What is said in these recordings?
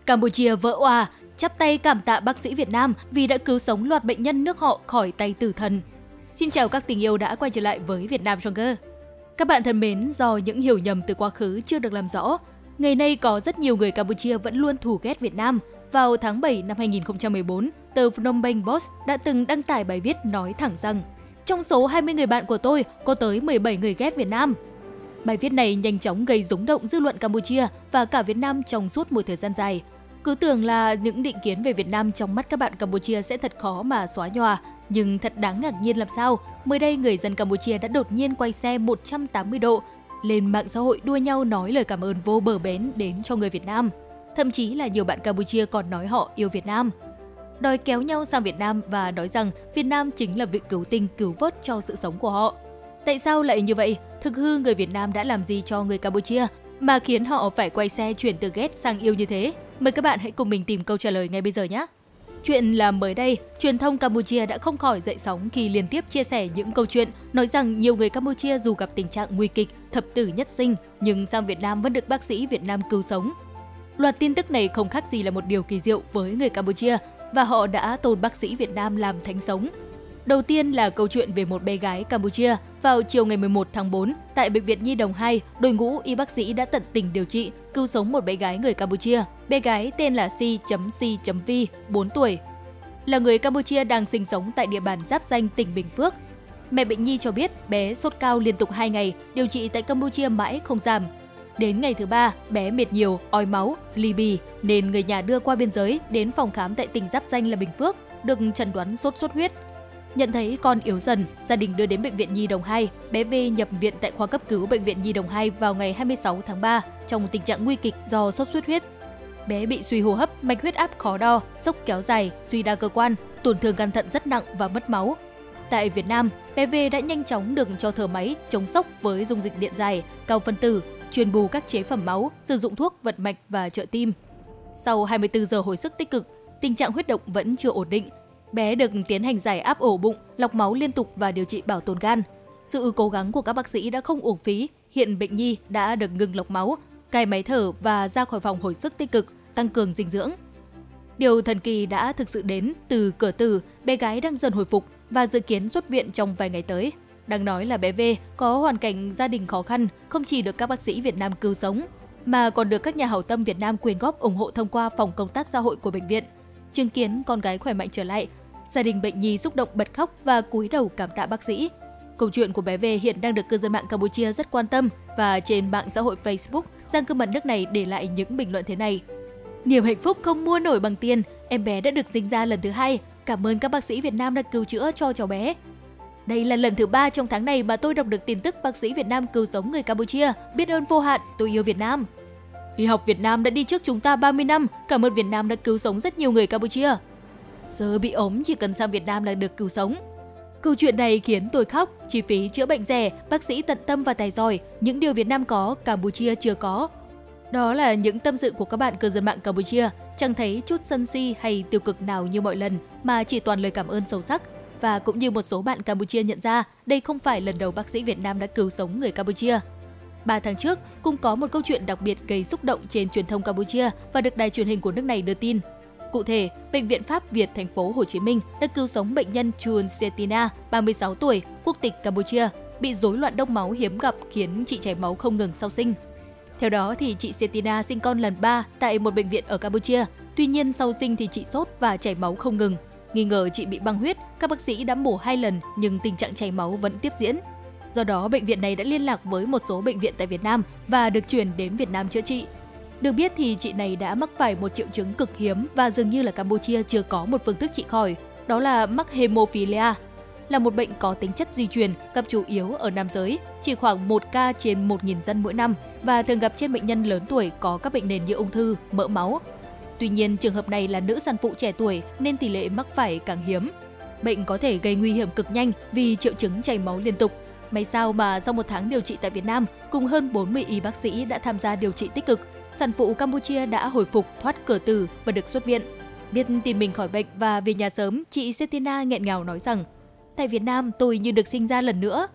Campuchia vỡ òa, chắp tay cảm tạ bác sĩ Việt Nam vì đã cứu sống loạt bệnh nhân nước họ khỏi tay tử thần. Xin chào các tình yêu đã quay trở lại với Việt Nam Stronger. Các bạn thân mến, do những hiểu nhầm từ quá khứ chưa được làm rõ, ngày nay có rất nhiều người Campuchia vẫn luôn thù ghét Việt Nam. Vào tháng 7 năm 2014, tờ Phnom Penh Post đã từng đăng tải bài viết nói thẳng rằng trong số 20 người bạn của tôi, có tới 17 người ghét Việt Nam. Bài viết này nhanh chóng gây rúng động dư luận Campuchia và cả Việt Nam trong suốt một thời gian dài. Cứ tưởng là những định kiến về Việt Nam trong mắt các bạn Campuchia sẽ thật khó mà xóa nhòa, nhưng thật đáng ngạc nhiên làm sao, mới đây người dân Campuchia đã đột nhiên quay xe 180 độ, lên mạng xã hội đua nhau nói lời cảm ơn vô bờ bến đến cho người Việt Nam. Thậm chí là nhiều bạn Campuchia còn nói họ yêu Việt Nam, đòi kéo nhau sang Việt Nam và nói rằng Việt Nam chính là vị cứu tinh cứu vớt cho sự sống của họ. Tại sao lại như vậy? Thực hư người Việt Nam đã làm gì cho người Campuchia mà khiến họ phải quay xe chuyển từ ghét sang yêu như thế? Mời các bạn hãy cùng mình tìm câu trả lời ngay bây giờ nhé! Chuyện là mới đây, truyền thông Campuchia đã không khỏi dậy sóng khi liên tiếp chia sẻ những câu chuyện nói rằng nhiều người Campuchia dù gặp tình trạng nguy kịch, thập tử nhất sinh, nhưng sang Việt Nam vẫn được bác sĩ Việt Nam cứu sống. Loạt tin tức này không khác gì là một điều kỳ diệu với người Campuchia và họ đã tôn bác sĩ Việt Nam làm thánh sống. Đầu tiên là câu chuyện về một bé gái Campuchia. Vào chiều ngày 11 tháng 4, tại Bệnh viện Nhi Đồng 2, đội ngũ y bác sĩ đã tận tình điều trị, cứu sống một bé gái người Campuchia. Bé gái tên là Si.Si.V, 4 tuổi, là người Campuchia đang sinh sống tại địa bàn giáp ranh tỉnh Bình Phước. Mẹ bệnh nhi cho biết bé sốt cao liên tục 2 ngày, điều trị tại Campuchia mãi không giảm. Đến ngày thứ 3, bé mệt nhiều, ói máu, ly bì nên người nhà đưa qua biên giới đến phòng khám tại tỉnh giáp ranh là Bình Phước, được chẩn đoán sốt xuất huyết. Nhận thấy con yếu dần, gia đình đưa đến Bệnh viện Nhi Đồng 2, bé V nhập viện tại khoa cấp cứu Bệnh viện Nhi Đồng 2 vào ngày 26 tháng 3 trong tình trạng nguy kịch do sốt xuất huyết. Bé bị suy hô hấp, mạch huyết áp khó đo, sốc kéo dài, suy đa cơ quan, tổn thương gan thận rất nặng và mất máu. Tại Việt Nam, bé V đã nhanh chóng được cho thở máy, chống sốc với dung dịch điện dài, cao phân tử, truyền bù các chế phẩm máu, sử dụng thuốc vận mạch và trợ tim. Sau 24 giờ hồi sức tích cực, tình trạng huyết động vẫn chưa ổn định. Bé được tiến hành giải áp ổ bụng, lọc máu liên tục và điều trị bảo tồn gan. Sự cố gắng của các bác sĩ đã không uổng phí, hiện bệnh nhi đã được ngừng lọc máu, cai máy thở và ra khỏi phòng hồi sức tích cực, tăng cường dinh dưỡng. Điều thần kỳ đã thực sự đến từ cửa tử, bé gái đang dần hồi phục và dự kiến xuất viện trong vài ngày tới. Đáng nói là bé V có hoàn cảnh gia đình khó khăn, không chỉ được các bác sĩ Việt Nam cứu sống, mà còn được các nhà hảo tâm Việt Nam quyên góp ủng hộ thông qua phòng công tác xã hội của bệnh viện. Chứng kiến con gái khỏe mạnh trở lại, gia đình bệnh nhi xúc động bật khóc và cúi đầu cảm tạ bác sĩ. Câu chuyện của bé V hiện đang được cư dân mạng Campuchia rất quan tâm và trên mạng xã hội Facebook, giang cư mật nước này để lại những bình luận thế này. Niềm hạnh phúc không mua nổi bằng tiền, em bé đã được sinh ra lần thứ 2. Cảm ơn các bác sĩ Việt Nam đã cứu chữa cho cháu bé. Đây là lần thứ 3 trong tháng này mà tôi đọc được tin tức bác sĩ Việt Nam cứu sống người Campuchia. Biết ơn vô hạn, tôi yêu Việt Nam. Y học Việt Nam đã đi trước chúng ta 30 năm, cảm ơn Việt Nam đã cứu sống rất nhiều người Campuchia. Giờ bị ốm chỉ cần sang Việt Nam là được cứu sống. Câu chuyện này khiến tôi khóc, chi phí chữa bệnh rẻ, bác sĩ tận tâm và tài giỏi, những điều Việt Nam có, Campuchia chưa có. Đó là những tâm sự của các bạn cư dân mạng Campuchia, chẳng thấy chút sân si hay tiêu cực nào như mọi lần mà chỉ toàn lời cảm ơn sâu sắc. Và cũng như một số bạn Campuchia nhận ra, đây không phải lần đầu bác sĩ Việt Nam đã cứu sống người Campuchia. 3 tháng trước, cũng có một câu chuyện đặc biệt gây xúc động trên truyền thông Campuchia và được đài truyền hình của nước này đưa tin. Cụ thể, Bệnh viện Pháp Việt thành phố Hồ Chí Minh đã cứu sống bệnh nhân Chun Setina, 36 tuổi, quốc tịch Campuchia, bị rối loạn đông máu hiếm gặp khiến chị chảy máu không ngừng sau sinh. Theo đó thì chị Setina sinh con lần 3 tại một bệnh viện ở Campuchia. Tuy nhiên sau sinh thì chị sốt và chảy máu không ngừng. Nghi ngờ chị bị băng huyết, các bác sĩ đã mổ 2 lần nhưng tình trạng chảy máu vẫn tiếp diễn. Do đó, bệnh viện này đã liên lạc với một số bệnh viện tại Việt Nam và được chuyển đến Việt Nam chữa trị. Được biết thì chị này đã mắc phải một triệu chứng cực hiếm và dường như là Campuchia chưa có một phương thức trị khỏi, đó là mắc hemophilia, là một bệnh có tính chất di truyền, gặp chủ yếu ở nam giới, chỉ khoảng 1 ca trên 1.000 dân mỗi năm và thường gặp trên bệnh nhân lớn tuổi có các bệnh nền như ung thư, mỡ máu. Tuy nhiên, trường hợp này là nữ sản phụ trẻ tuổi nên tỷ lệ mắc phải càng hiếm. Bệnh có thể gây nguy hiểm cực nhanh vì triệu chứng chảy máu liên tục. May sao mà sau 1 tháng điều trị tại Việt Nam, cùng hơn 40 y bác sĩ đã tham gia điều trị tích cực, sản phụ Campuchia đã hồi phục, thoát cửa tử và được xuất viện. Biết tin mình khỏi bệnh và về nhà sớm, chị Setina nghẹn ngào nói rằng: "Tại Việt Nam tôi như được sinh ra lần nữa."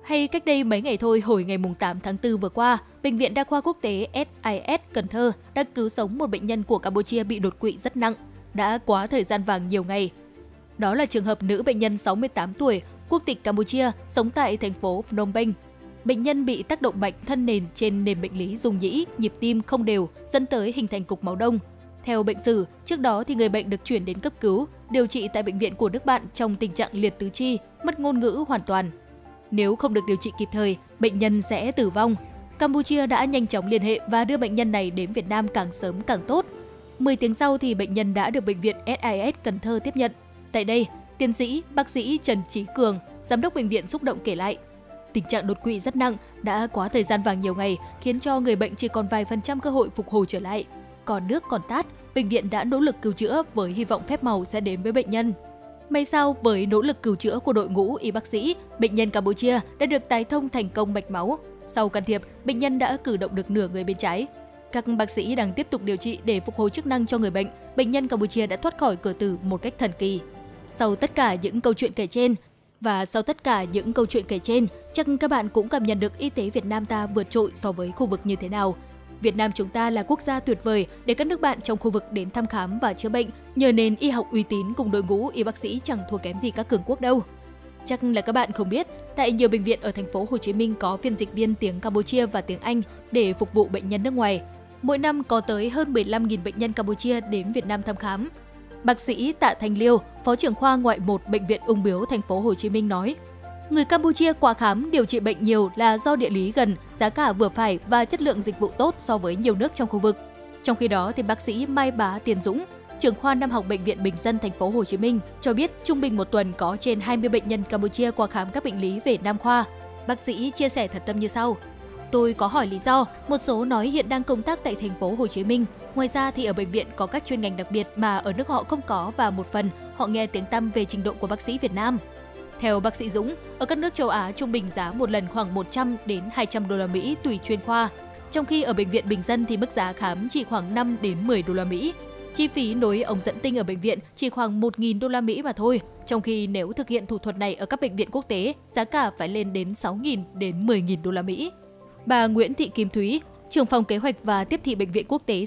Hay cách đây mấy ngày thôi, hồi ngày 8 tháng 4 vừa qua, Bệnh viện Đa khoa Quốc tế SIS Cần Thơ đã cứu sống một bệnh nhân của Campuchia bị đột quỵ rất nặng, đã quá thời gian vàng nhiều ngày. Đó là trường hợp nữ bệnh nhân 68 tuổi, quốc tịch Campuchia, sống tại thành phố Phnom Penh. Bệnh nhân bị tác động mạnh thân nền trên nền bệnh lý rung nhĩ, nhịp tim không đều, dẫn tới hình thành cục máu đông. Theo bệnh sử, trước đó thì người bệnh được chuyển đến cấp cứu, điều trị tại bệnh viện của nước bạn trong tình trạng liệt tứ chi, mất ngôn ngữ hoàn toàn. Nếu không được điều trị kịp thời, bệnh nhân sẽ tử vong. Campuchia đã nhanh chóng liên hệ và đưa bệnh nhân này đến Việt Nam càng sớm càng tốt. 10 tiếng sau thì bệnh nhân đã được bệnh viện SIS Cần Thơ tiếp nhận. Tại đây, tiến sĩ, bác sĩ Trần Chí Cường, giám đốc bệnh viện xúc động kể lại. Tình trạng đột quỵ rất nặng, đã quá thời gian vàng nhiều ngày, khiến cho người bệnh chỉ còn vài % cơ hội phục hồi trở lại. Còn nước còn tát, bệnh viện đã nỗ lực cứu chữa với hy vọng phép màu sẽ đến với bệnh nhân. May sao, với nỗ lực cứu chữa của đội ngũ y bác sĩ, bệnh nhân Campuchia đã được tái thông thành công mạch máu. Sau can thiệp, bệnh nhân đã cử động được nửa người bên trái. Các bác sĩ đang tiếp tục điều trị để phục hồi chức năng cho người bệnh. Bệnh nhân Campuchia đã thoát khỏi cửa tử một cách thần kỳ. Sau tất cả những câu chuyện kể trên, chắc các bạn cũng cảm nhận được y tế Việt Nam ta vượt trội so với khu vực như thế nào. Việt Nam chúng ta là quốc gia tuyệt vời để các nước bạn trong khu vực đến thăm khám và chữa bệnh, nhờ nền y học uy tín cùng đội ngũ y bác sĩ chẳng thua kém gì các cường quốc đâu. Chắc là các bạn không biết, tại nhiều bệnh viện ở thành phố Hồ Chí Minh có phiên dịch viên tiếng Campuchia và tiếng Anh để phục vụ bệnh nhân nước ngoài. Mỗi năm có tới hơn 15.000 bệnh nhân Campuchia đến Việt Nam thăm khám. Bác sĩ Tạ Thanh Liêu, Phó trưởng khoa ngoại 1 Bệnh viện Ung bướu thành phố Hồ Chí Minh nói: Người Campuchia qua khám điều trị bệnh nhiều là do địa lý gần, giá cả vừa phải và chất lượng dịch vụ tốt so với nhiều nước trong khu vực. Trong khi đó thì bác sĩ Mai Bá Tiến Dũng, trưởng khoa năm học Bệnh viện Bình dân thành phố Hồ Chí Minh cho biết trung bình một tuần có trên 20 bệnh nhân Campuchia qua khám các bệnh lý về Nam khoa. Bác sĩ chia sẻ thật tâm như sau: Tôi có hỏi lý do, một số nói hiện đang công tác tại thành phố Hồ Chí Minh. Ngoài ra thì ở bệnh viện có các chuyên ngành đặc biệt mà ở nước họ không có và một phần họ nghe tiếng tăm về trình độ của bác sĩ Việt Nam. Theo bác sĩ Dũng, ở các nước châu Á trung bình giá một lần khoảng 100 đến 200 đô la Mỹ tùy chuyên khoa, trong khi ở bệnh viện Bình dân thì mức giá khám chỉ khoảng 5 đến 10 đô la Mỹ. Chi phí nối ống dẫn tinh ở bệnh viện chỉ khoảng 1.000 đô la Mỹ mà thôi, trong khi nếu thực hiện thủ thuật này ở các bệnh viện quốc tế, giá cả phải lên đến 6.000 đến 10.000 đô la Mỹ. Bà Nguyễn Thị Kim Thúy, trưởng phòng kế hoạch và tiếp thị bệnh viện quốc tế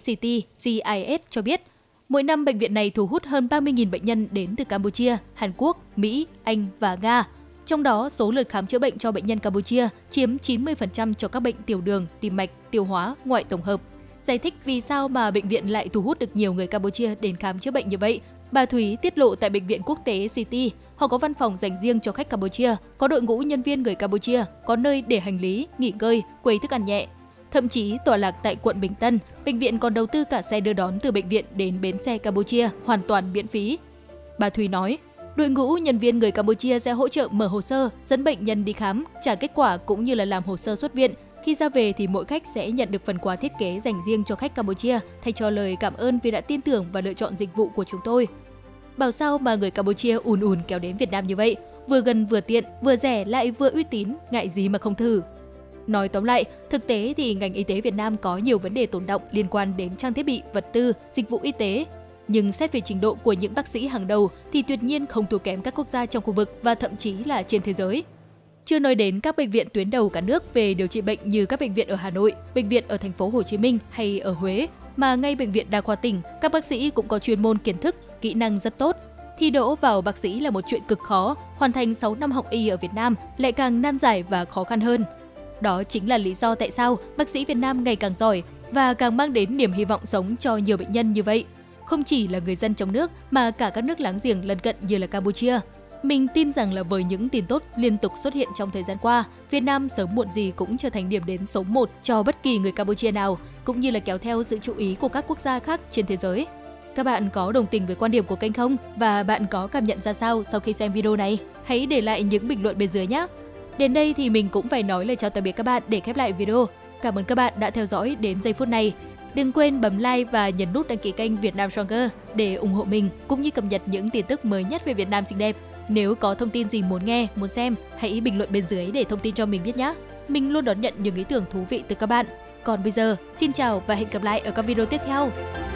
CIS cho biết, mỗi năm bệnh viện này thu hút hơn 30.000 bệnh nhân đến từ Campuchia, Hàn Quốc, Mỹ, Anh và Nga. Trong đó, số lượt khám chữa bệnh cho bệnh nhân Campuchia chiếm 90% cho các bệnh tiểu đường, tim mạch, tiêu hóa, ngoại tổng hợp. Giải thích vì sao mà bệnh viện lại thu hút được nhiều người Campuchia đến khám chữa bệnh như vậy, bà Thúy tiết lộ tại bệnh viện quốc tế City, họ có văn phòng dành riêng cho khách Campuchia, có đội ngũ nhân viên người Campuchia, có nơi để hành lý, nghỉ ngơi, quầy thức ăn nhẹ. Thậm chí tọa lạc tại quận Bình Tân, bệnh viện còn đầu tư cả xe đưa đón từ bệnh viện đến bến xe Campuchia hoàn toàn miễn phí. Bà Thúy nói, đội ngũ nhân viên người Campuchia sẽ hỗ trợ mở hồ sơ, dẫn bệnh nhân đi khám, trả kết quả cũng như là làm hồ sơ xuất viện. Khi ra về thì mỗi khách sẽ nhận được phần quà thiết kế dành riêng cho khách Campuchia, thay cho lời cảm ơn vì đã tin tưởng và lựa chọn dịch vụ của chúng tôi. Bảo sao mà người Campuchia ùn kéo đến Việt Nam như vậy, vừa gần vừa tiện, vừa rẻ lại vừa uy tín, ngại gì mà không thử. Nói tóm lại, thực tế thì ngành y tế Việt Nam có nhiều vấn đề tồn đọng liên quan đến trang thiết bị, vật tư, dịch vụ y tế. Nhưng xét về trình độ của những bác sĩ hàng đầu thì tuyệt nhiên không thua kém các quốc gia trong khu vực và thậm chí là trên thế giới. Chưa nói đến các bệnh viện tuyến đầu cả nước về điều trị bệnh như các bệnh viện ở Hà Nội, bệnh viện ở thành phố Hồ Chí Minh hay ở Huế, mà ngay bệnh viện đa khoa tỉnh, các bác sĩ cũng có chuyên môn kiến thức, kỹ năng rất tốt. Thi đỗ vào bác sĩ là một chuyện cực khó, hoàn thành 6 năm học y ở Việt Nam lại càng nan giải và khó khăn hơn. Đó chính là lý do tại sao bác sĩ Việt Nam ngày càng giỏi và càng mang đến niềm hy vọng sống cho nhiều bệnh nhân như vậy. Không chỉ là người dân trong nước mà cả các nước láng giềng lân cận như là Campuchia. Mình tin rằng là với những tin tốt liên tục xuất hiện trong thời gian qua, Việt Nam sớm muộn gì cũng trở thành điểm đến số 1 cho bất kỳ người Campuchia nào, cũng như là kéo theo sự chú ý của các quốc gia khác trên thế giới. Các bạn có đồng tình với quan điểm của kênh không? Và bạn có cảm nhận ra sao sau khi xem video này? Hãy để lại những bình luận bên dưới nhé! Đến đây thì mình cũng phải nói lời chào tạm biệt các bạn để khép lại video. Cảm ơn các bạn đã theo dõi đến giây phút này. Đừng quên bấm like và nhấn nút đăng ký kênh Việt Nam Stronger để ủng hộ mình cũng như cập nhật những tin tức mới nhất về Việt Nam xinh đẹp. Nếu có thông tin gì muốn nghe, muốn xem, hãy bình luận bên dưới để thông tin cho mình biết nhé. Mình luôn đón nhận những ý tưởng thú vị từ các bạn. Còn bây giờ, xin chào và hẹn gặp lại ở các video tiếp theo.